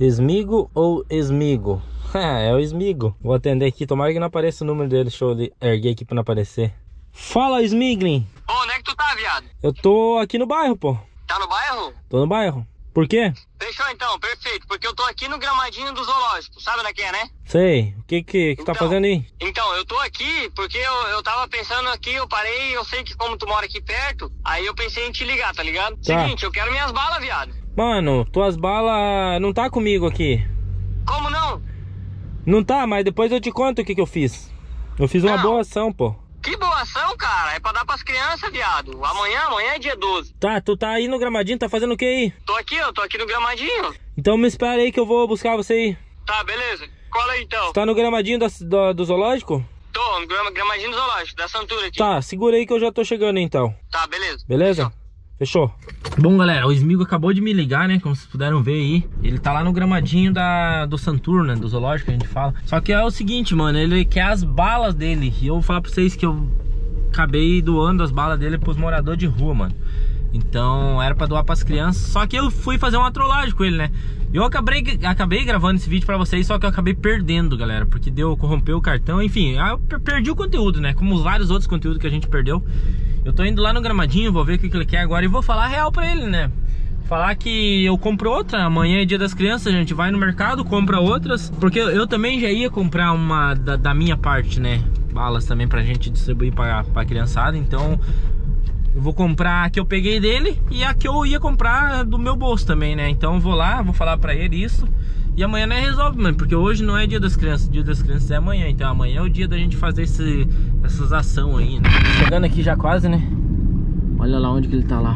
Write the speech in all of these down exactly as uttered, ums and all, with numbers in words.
Esmigo ou Esmigo? Ah, é o Esmigo. Vou atender aqui, tomara que não apareça o número dele. Deixa eu erguer aqui pra não aparecer. Fala, Smiglin. Ô, onde é que tu tá, viado? Eu tô aqui no bairro, pô. Tá no bairro? Tô no bairro. Por quê? Fechou então, perfeito. Porque eu tô aqui no gramadinho do zoológico. Sabe onde é que é, né? Sei. O que que, que então, tá fazendo aí? Então, eu tô aqui porque eu, eu tava pensando aqui, eu parei, eu sei que como tu mora aqui perto, aí eu pensei em te ligar, tá ligado? Tá. Seguinte, eu quero minhas balas, viado. Mano, tuas balas não tá comigo aqui. Como não? Não tá, mas depois eu te conto o que que eu fiz. Eu fiz uma Não. boa ação, pô. Que boa ação, cara. É pra dar pras crianças, viado. Amanhã, amanhã é dia doze. Tá, tu tá aí no gramadinho, tá fazendo o que aí? Tô aqui, eu tô aqui no gramadinho. Então me espera aí que eu vou buscar você aí. Tá, beleza. Cola aí então. Você tá no gramadinho da, do, do zoológico? Tô, no grama, gramadinho do zoológico, da Santura aqui. Tá, segura aí que eu já tô chegando aí, então. Tá, beleza. Beleza? Fechou. Bom, galera, o Smigo acabou de me ligar, né? Como vocês puderam ver aí. Ele tá lá no gramadinho da, do Santur, né? Do zoológico que a gente fala. Só que é o seguinte, mano. Ele quer as balas dele. E eu vou falar pra vocês que eu acabei doando as balas dele pros moradores de rua, mano. Então era pra doar pras crianças. Só que eu fui fazer uma trollagem com ele, né? Eu acabei, acabei gravando esse vídeo pra vocês. Só que eu acabei perdendo, galera. Porque deu, corrompeu o cartão. Enfim, eu perdi o conteúdo, né? Como vários outros conteúdos que a gente perdeu. Eu tô indo lá no gramadinho, vou ver o que ele quer agora e vou falar a real pra ele, né? Falar que eu compro outra, amanhã é dia das crianças, a gente vai no mercado, compra outras. Porque eu também já ia comprar uma da, da minha parte, né? Balas também pra gente distribuir pra, pra criançada, então... Eu vou comprar a que eu peguei dele e a que eu ia comprar do meu bolso também, né? Então eu vou lá, vou falar pra ele isso. E amanhã não é resolve, mano, porque hoje não é dia das crianças, dia das crianças é amanhã. Então amanhã é o dia da gente fazer esse, essas ações aí, né? Chegando aqui já quase, né? Olha lá onde que ele tá lá.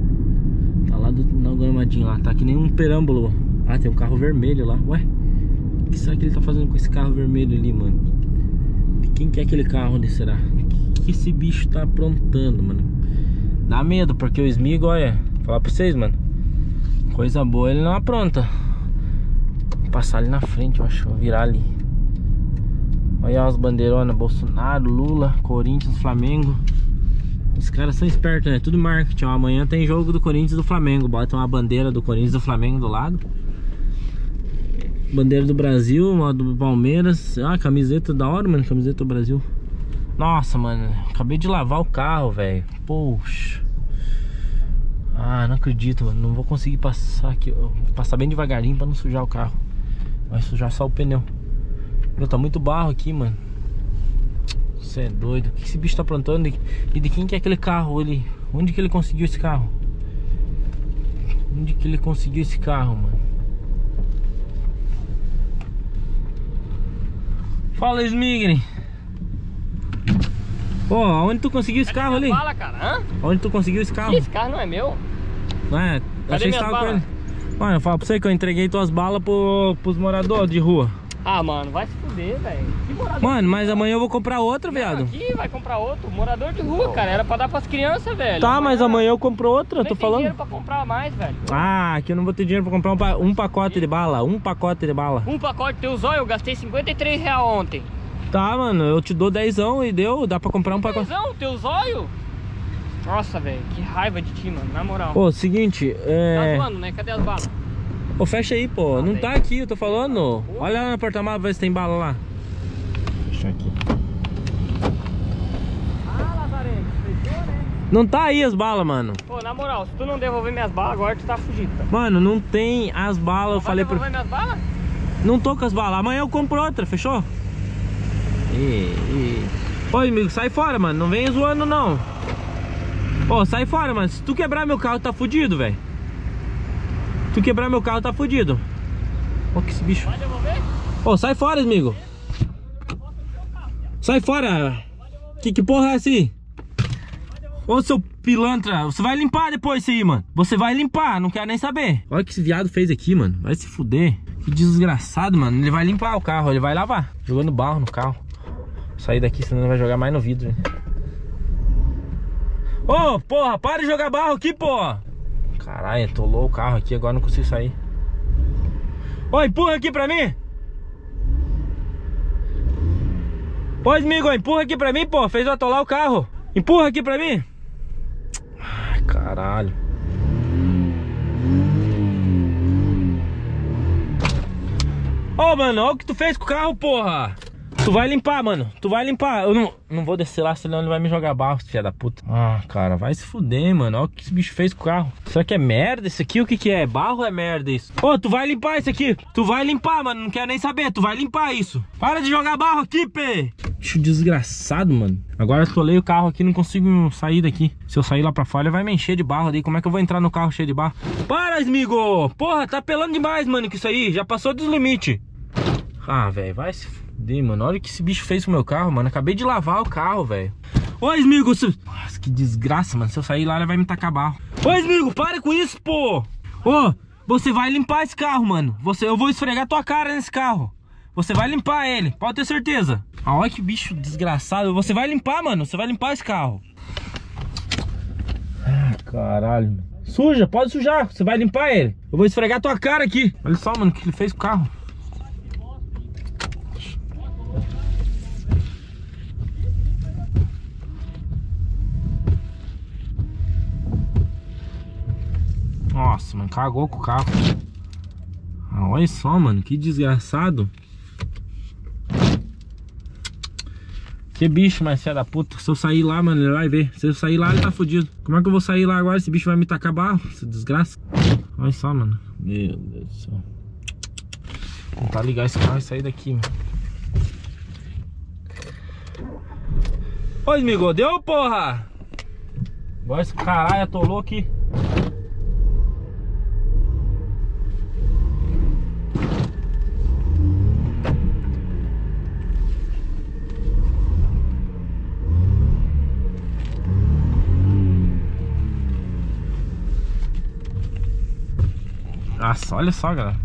Tá lá do, no gramadinho lá, tá que nem um perâmbulo. Ah, tem um carro vermelho lá, ué? O que será que ele tá fazendo com esse carro vermelho ali, mano? De quem que é aquele carro ali, será? O que, que esse bicho tá aprontando, mano? Dá medo, porque o Smigo, olha, vou falar pra vocês, mano, coisa boa ele não apronta. Vou passar ali na frente, eu acho, vou virar ali. Olha as bandeironas, Bolsonaro, Lula, Corinthians, Flamengo. Os caras são espertos, né? Tudo marketing, ó. Amanhã tem jogo do Corinthians e do Flamengo. Bota uma bandeira do Corinthians e do Flamengo do lado. Bandeira do Brasil, uma do Palmeiras. Ah, camiseta da hora, mano, camiseta do Brasil. Nossa, mano, acabei de lavar o carro, velho. Poxa. Ah, não acredito, mano. Não vou conseguir passar aqui. Vou passar bem devagarinho pra não sujar o carro. Vai sujar só o pneu. Meu, tá muito barro aqui, mano. Você é doido. O que esse bicho tá aprontando? E de quem que é aquele carro? Ele... Onde que ele conseguiu esse carro? Onde que ele conseguiu esse carro, mano? Fala, Smigri. Pô, onde tu conseguiu esse carro ali? Bala, cara? Hã? Onde tu conseguiu esse carro? Esse carro não é meu? Não é? Achei que tava com ele. Mano, eu falo pra você que eu entreguei tuas balas pro, pros moradores de rua. Ah, mano, vai se fuder, velho. Mano, mas amanhã eu vou comprar outra, viado. Aqui vai comprar outro. Morador de rua, cara. Era pra dar pras crianças, velho. Tá, mas amanhã eu compro outra, tô falando. Não tem dinheiro pra comprar mais, velho. Ah, aqui eu não vou ter dinheiro pra comprar um, pa um pacote de bala. Um pacote de bala. Um pacote teu zóio, eu gastei cinquenta e três reais ontem. Tá, mano, eu te dou dezão e deu, dá pra comprar um pacote. Dezão, teu zóio? Nossa, velho, que raiva de ti, mano, na moral. Ô, seguinte, é... Tá zoando, né? Cadê as balas? Ô, fecha aí, pô, Ah, não daí. tá aqui, eu tô falando. Olha lá no porta-malas, ver se tem bala lá. Deixa aqui. Ah, Lazareno, fechou, né? Não tá aí as balas, mano. Pô, na moral, se tu não devolver minhas balas, agora tu tá fugido, tá? Mano, não tem as balas, eu Vai falei devolver pra... minhas balas? Não tô com as balas, amanhã eu compro outra, fechou? E, e... Ô, amigo, sai fora, mano, não vem zoando, não. Ô, sai fora, mano, se tu quebrar meu carro, tá fudido, velho. Se tu quebrar meu carro, tá fudido. Ó, que esse bicho. Vai devolver? Ô, sai fora, amigo. Sai fora. Que, que porra é essa aí? Ô, seu pilantra, você vai limpar depois isso aí, mano. Você vai limpar, não quero nem saber. Olha o que esse viado fez aqui, mano. Vai se fuder. Que desgraçado, mano. Ele vai limpar o carro, ele vai lavar. Jogando barro no carro. Vou sair daqui, senão ele vai jogar mais no vidro. Ô, oh, porra, para de jogar barro aqui, porra. Caralho, atolou o carro aqui, agora não consigo sair. Ô, empurra aqui pra mim. Ô, amigo, empurra aqui pra mim, pô. Fez eu atolar o carro. Empurra aqui pra mim. Ai, caralho. Ô, oh, mano, olha o que tu fez com o carro, porra. Tu vai limpar, mano. Tu vai limpar. Eu não, não vou descer lá, senão ele vai me jogar barro, filha da puta. Ah, cara, vai se fuder, mano. Olha o que esse bicho fez com o carro. Será que é merda isso aqui? O que que é? Barro ou é merda isso? Ô, oh, tu vai limpar isso aqui. Tu vai limpar, mano. Não quero nem saber. Tu vai limpar isso. Para de jogar barro aqui, pê. Bicho desgraçado, mano. Agora eu tolei o carro aqui, não consigo sair daqui. Se eu sair lá pra fora, ele vai me encher de barro ali. Como é que eu vou entrar no carro cheio de barro? Para, amigo. Porra, tá pelando demais, mano, com isso aí. Já passou dos limites. Ah, velho, vai se fuder, mano. Olha o que esse bicho fez com o meu carro, mano. Acabei de lavar o carro, velho. Ô, amigo, se... Nossa, que desgraça, mano. Se eu sair lá, ele vai me tacar barro. Ô, amigo, para com isso, pô. Ô, você vai limpar esse carro, mano. Você... Eu vou esfregar tua cara nesse carro. Você vai limpar ele, pode ter certeza. Ah, olha que bicho desgraçado. Você vai limpar, mano. Você vai limpar esse carro. Ah, caralho. Suja, pode sujar. Você vai limpar ele. Eu vou esfregar tua cara aqui. Olha só, mano, o que ele fez com o carro. Nossa, mano, cagou com o carro. Ah, olha só, mano, que desgraçado. Que bicho mais filha da puta. Se eu sair lá, mano, ele vai ver. Se eu sair lá, ele tá fudido. Como é que eu vou sair lá agora? Esse bicho vai me tacar barro. Essa desgraça. Olha só, mano. Meu Deus do céu. Vou tentar ligar esse carro e sair daqui, mano. Oi, amigo, deu, porra? Agora esse caralho atolou aqui. Nossa, olha só, galera.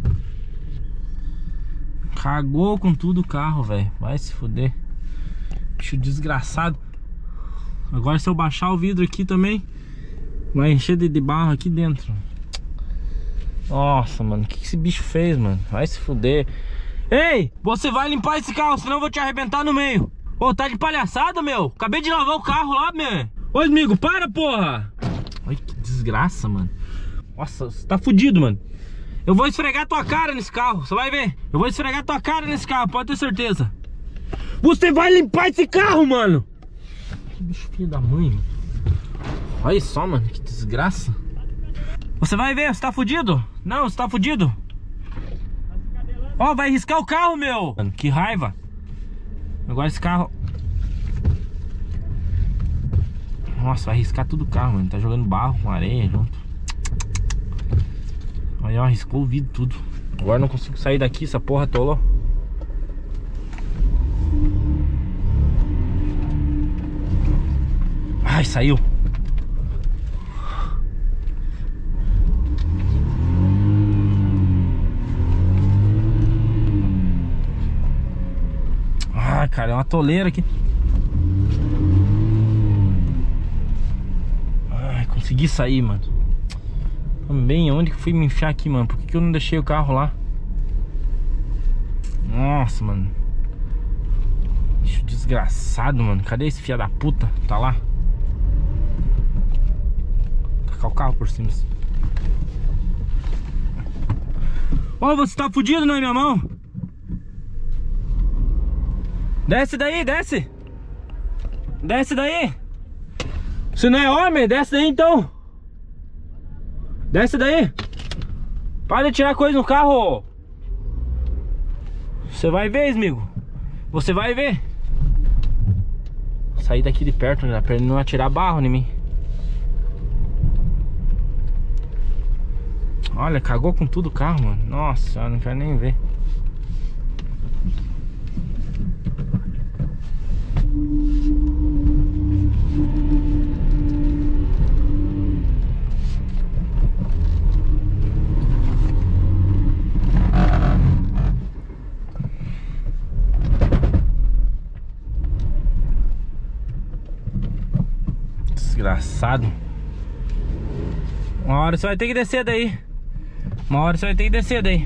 Cagou com tudo o carro, velho. Vai se fuder. Bicho desgraçado. Agora se eu baixar o vidro aqui também, vai encher de, de barro aqui dentro. Nossa, mano. O que, que esse bicho fez, mano? Vai se fuder. Ei, você vai limpar esse carro, senão eu vou te arrebentar no meio. Ô, tá de palhaçada, meu. Acabei de lavar o carro lá, meu. Ô, amigo, para, porra. Olha que desgraça, mano. Nossa, você tá fudido, mano. Eu vou esfregar tua cara nesse carro, você vai ver. Eu vou esfregar tua cara nesse carro, pode ter certeza. Você vai limpar esse carro, mano. Que bicho filho da mãe, mano. Olha só, mano, que desgraça. Você vai ver, você tá fudido. Não, você tá fudido. Ó, oh, vai riscar o carro, meu. Mano, que raiva. Agora esse carro... Nossa, vai riscar tudo o carro, mano. Tá jogando barro com areia junto. Aí, ó, riscou o vidro tudo. Agora não consigo sair daqui, essa porra atolou. Ai, saiu. Ai, cara, é uma toleira aqui. Ai, consegui sair, mano. Também, onde que fui me enfiar aqui, mano? Por que que eu não deixei o carro lá? Nossa, mano. Bicho desgraçado, mano. Cadê esse filho da puta? Tá lá? Tacar o carro por cima. Ó, oh, você tá fudido na minha mão. Desce daí, desce. Desce daí. Você não é homem? Desce daí então. Desce daí. Para de tirar coisa no carro. Você vai ver, amigo. Você vai ver. Vou sair daqui de perto, né? Pra ele não atirar barro em mim. Olha, cagou com tudo o carro, mano. Nossa, eu não quero nem ver. Desgraçado. Uma hora você vai ter que descer daí. Uma hora você vai ter que descer daí.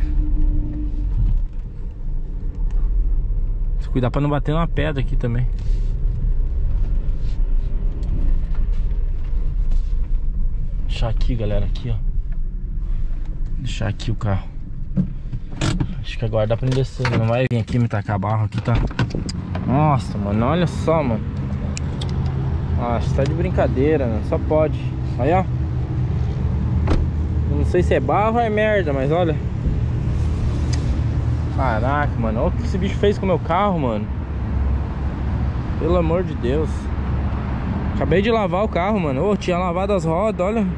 Se cuidar pra não bater numa pedra aqui também. Deixar aqui, galera, aqui, ó. Deixar aqui o carro. Acho acho que agora dá pra descer. Não vai vir aqui me tacar barro aqui, tá? Nossa, mano, olha só, mano. Nossa, tá de brincadeira, né? Só pode. Aí, ó. Não sei se é barro ou é merda, mas olha. Caraca, mano. Olha o que esse bicho fez com o meu carro, mano. Pelo amor de Deus. Acabei de lavar o carro, mano. Ô, tinha lavado as rodas, olha.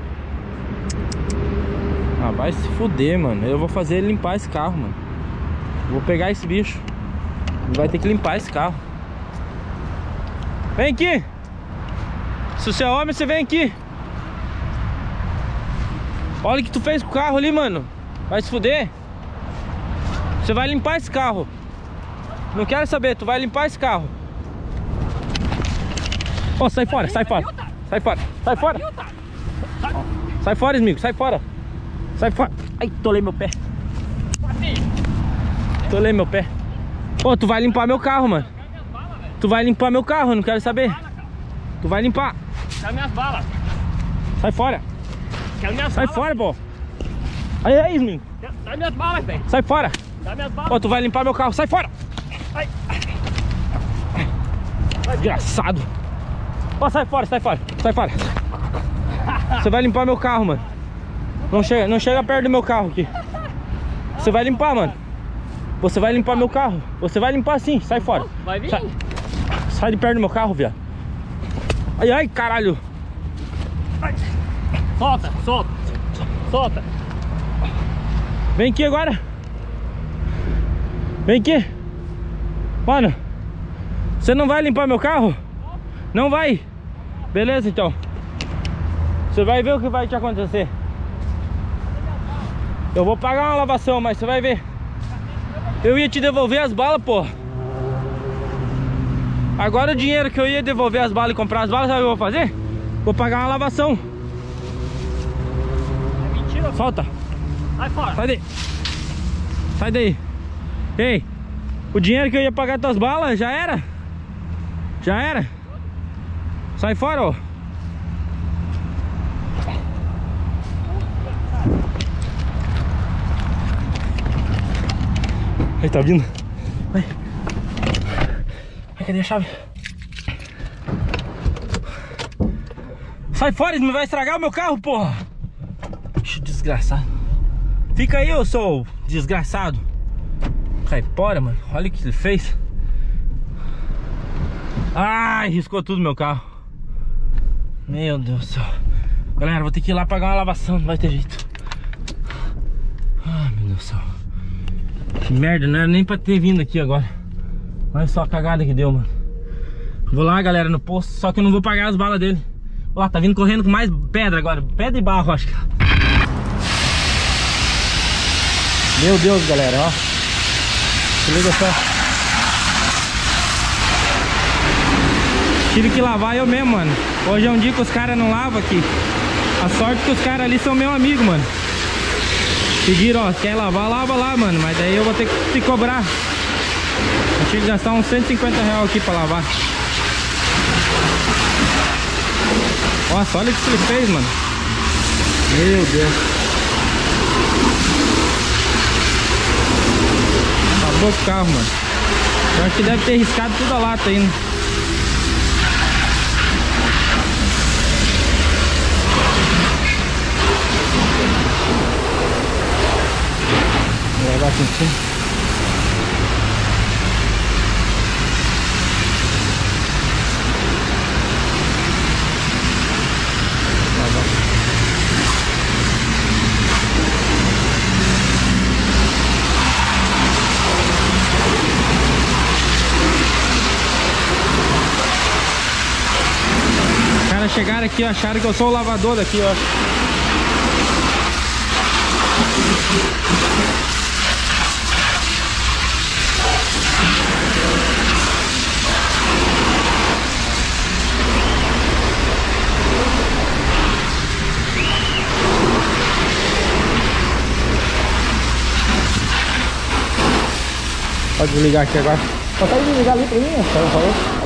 Ah, vai se fuder, mano. Eu vou fazer ele limpar esse carro, mano. Vou pegar esse bicho. Ele vai ter que limpar esse carro. Vem aqui. Se você é homem, você vem aqui. Olha o que tu fez com o carro ali, mano. Vai se fuder. Você vai limpar esse carro. Não quero saber, tu vai limpar esse carro. Ó, oh, sai fora, sai fora. Sai fora, sai fora. Sai fora, amigo, sai fora. Sai fora. Ai, tolei meu pé. Tolei meu pé. Ô, oh, tu vai limpar meu carro, mano. Tu vai limpar meu carro, não quero saber. Tu vai limpar. Quero minhas balas. Sai fora. Quero minhas Sai balas. fora, pô. Aí, aí, amigo. Dá minhas balas, velho. Sai fora. Dá minhas balas. Ó, oh, tu vai limpar meu carro, sai fora. Ai. Desgraçado. Ó, oh, sai fora, sai fora, sai fora. Você vai limpar meu carro, mano. Não chega, não chega perto do meu carro aqui. Você vai limpar, mano. Você vai limpar meu carro. Você vai limpar sim, sai fora. Vai vir? Sai, sai de perto do meu carro, viado. Ai, ai, caralho. Ai. Solta, solta. Solta. Vem aqui agora. Vem aqui. Mano, você não vai limpar meu carro? Não vai? Beleza, então. Você vai ver o que vai te acontecer. Eu vou pagar uma lavação, mas você vai ver. Eu ia te devolver as balas, pô. Agora o dinheiro que eu ia devolver as balas e comprar as balas, sabe o que eu vou fazer? Vou pagar uma lavação. É mentira. Solta. Sai fora. Sai daí. Sai daí. Ei, o dinheiro que eu ia pagar tuas balas, já era? Já era? Sai fora, ó. Aí, tá vindo. Vai. Ai, cadê a chave? Sai fora, ele me vai estragar o meu carro, porra. Bicho desgraçado. Fica aí, eu sou desgraçado. Caipora, mano. Olha o que ele fez. Ai, riscou tudo meu carro. Meu Deus do céu. Galera, vou ter que ir lá pagar uma lavação. Não vai ter jeito. Ai, meu Deus do céu. Que merda, não era nem pra ter vindo aqui agora. Olha só a cagada que deu, mano. Vou lá, galera, no posto. Só que eu não vou pagar as balas dele. Ó, tá vindo correndo com mais pedra agora. Pedra e barro, acho que. Meu Deus, galera, ó. Se liga só. Tive que lavar eu mesmo, mano. Hoje é um dia que os caras não lavam aqui. A sorte que os caras ali são meu amigo, mano. Pediram, ó, quer lavar, lava lá, mano. Mas daí eu vou ter que te cobrar. Eu tive que gastar uns cento e cinquenta reais aqui pra lavar. Nossa, olha o que ele fez, mano. Meu Deus. Acabou com o carro, mano. Eu acho que deve ter riscado toda a lata ainda. Vou levar aqui em cima. Os caras chegaram aqui, acharam que eu sou o lavador daqui, ó. Pode desligar aqui agora. Só pode desligar ali pra mim, o cara falou.